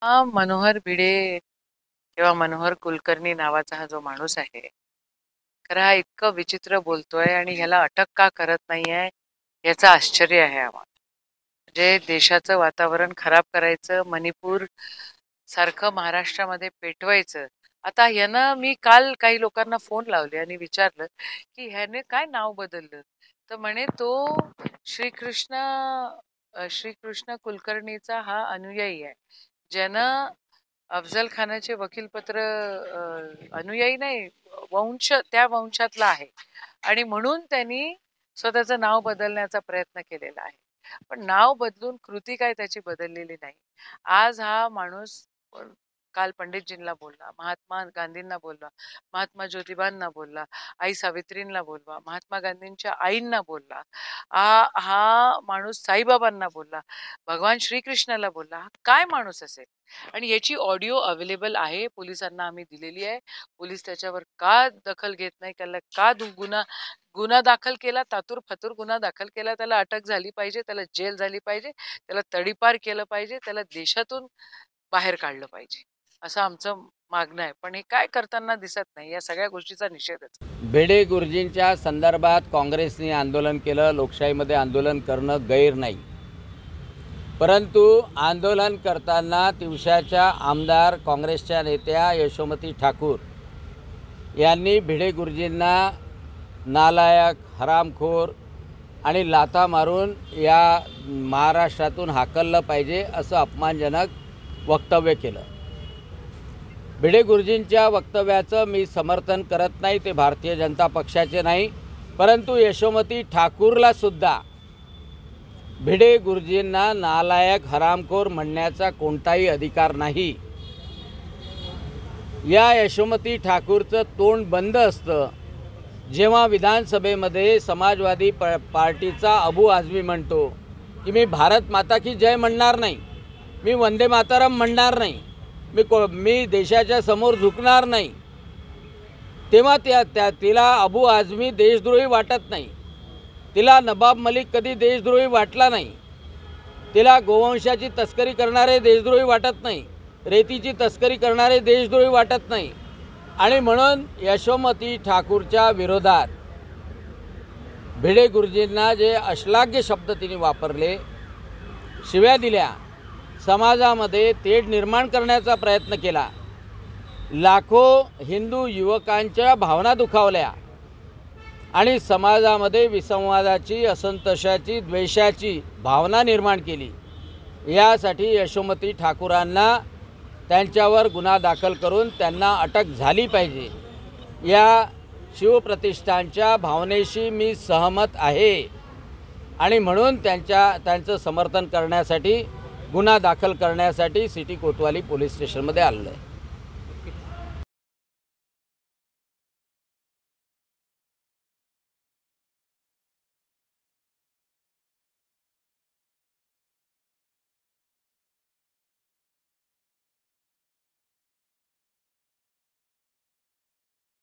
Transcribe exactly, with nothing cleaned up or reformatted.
हा मनोहर भिडे किंवा मनोहर कुलकर्णी नावाचा हा जो माणूस आहे, खरं हा इतकं विचित्र बोलतोय आणि ह्याला अटक का करत नाहीये याचं आश्चर्य आहे आम्हाला. म्हणजे देशाचं वातावरण खराब करायचं, मणिपूर सारखं महाराष्ट्रामध्ये पेटवायचं. आता ह्यानं मी काल काही लोकांना फोन लावले आणि विचारलं की ह्याने काय नाव बदललं, तर म्हणे तो श्रीकृष्ण अ, श्रीकृष्ण कुलकर्णीचा हा अनुयायी आहे, ज्यानं अफजल खानाचे वकीलपत्र अ, अनुयायी नाही, वंश त्या वंशातला आहे आणि म्हणून त्यांनी स्वतःचं नाव बदलण्याचा प्रयत्न केलेला आहे. पण नाव बदलून कृती काय त्याची बदललेली नाही. आज हा माणूस अ, काल पंडितजींना बोलला, महात्मा गांधींना बोलला, महात्मा ज्योतिबांना बोलला, आई सावित्रींना बोलला, महात्मा गांधींच्या आईंना बोलला. हा हा माणूस साईबाबांना बोलला, भगवान श्रीकृष्णाला बोलला. हा काय माणूस असेल? आणि याची ऑडिओ अवेलेबल आहे, पोलिसांना आम्ही दिलेली आहे. पोलीस त्याच्यावर का दखल घेत नाही, त्याला का दु- गुन्हा गुन्हा दाखल केला, तातूर फतूर गुन्हा दाखल केला, त्याला अटक झाली पाहिजे, त्याला जेल झाली पाहिजे, त्याला तडीपार केलं पाहिजे, त्याला देशातून बाहेर काढलं पाहिजे, असं आमचं मागणं आहे. पण हे काय करताना दिसत नाही, या सगळ्या गोष्टीचा निषेधच. भिडे गुरुजींच्या संदर्भात काँग्रेसने आंदोलन केलं. लोकशाहीमध्ये आंदोलन करणं गैर नाही, परंतु आंदोलन करताना तिवसाच्या आमदार काँग्रेसच्या नेत्या यशोमती ठाकूर यांनी भिडे गुरुजींना नालायक, हरामखोर आणि लाथा मारून या महाराष्ट्रातून हाकललं पाहिजे असं अपमानजनक वक्तव्य केलं. भिडे गुरुजींच्या वक्तव्याचं मी समर्थन करत नाही, ते भारतीय जनता पक्षाचे नाही, परंतु यशोमती ठाकूरला सुद्धा भिडे गुरुजींना नालायक, हरामखोर म्हणण्याचा कोणताही अधिकार नाही. या यशोमती ठाकूरचं तोंड बंद असतं जेव्हा विधानसभेमध्ये समाजवादी प पार्टीचा अबू आझमी म्हणतो की मी भारत माता की जय म्हणणार नाही, मी वंदे मातरम म्हणणार नाही, मी को मी देशाच्या समोर झुकणार नाही, तेव्हा त्या त्या तिला अबू आझमी देशद्रोही वाटत नाही. तिला नवाब मलिक कधी देशद्रोही वाटला नाही. तिला गोवंशाची तस्करी करणारे देशद्रोही वाटत नाही, रेतीची तस्करी करणारे देशद्रोही वाटत नाही. आणि म्हणून यशोमती ठाकूरच्या विरोधात भिडे गुरुजींना जे अश्लाघ्य शब्द तिने वापरले, शिव्या दिल्या, समाजामध्ये तेढ निर्माण करण्याचा प्रयत्न केला, लाखो हिंदू युवकांच्या भावना दुखावल्या आणि समाजामध्ये विसंवादाची, असंतोषाची, द्वेषाची भावना निर्माण केली. यासाठी यशोमती ठाकूरांना त्यांच्यावर गुन्हा दाखल करून त्यांना अटक झाली पाहिजे. या शिवप्रतिष्ठानच्या भावनेशी मी सहमत आहे आणि म्हणून त्यांच्या त्यांचं समर्थन करण्यासाठी गुन्हा दाखल करण्यासाठी सिटी कोतवाली पोलीस स्टेशनमध्ये आलेलो आहे.